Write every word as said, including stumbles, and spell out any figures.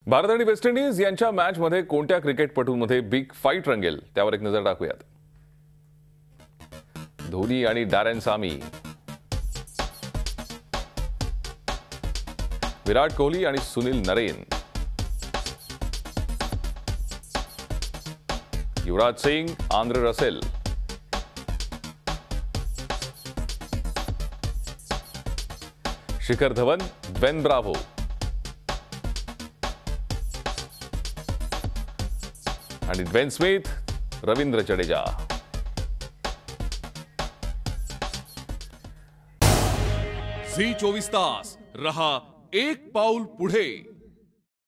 भारत आणि West Indies यांच्या मॅचमध्ये कोणत्या क्रिकेटपटूंमध्ये बिग फाईट रंगेल त्यावर एक नजर टाकूयात. धोनी आणि डॅरेन सामी, विराट कोहली आणि Sunil Narine, Yuvraj Singh, Andre Russell, Shikhar Dhawan, Ben Bravo, आणि Dwayne Smith, Ravindra Jadeja. Zee चोवीस तास रहा एक पाऊल पुढे.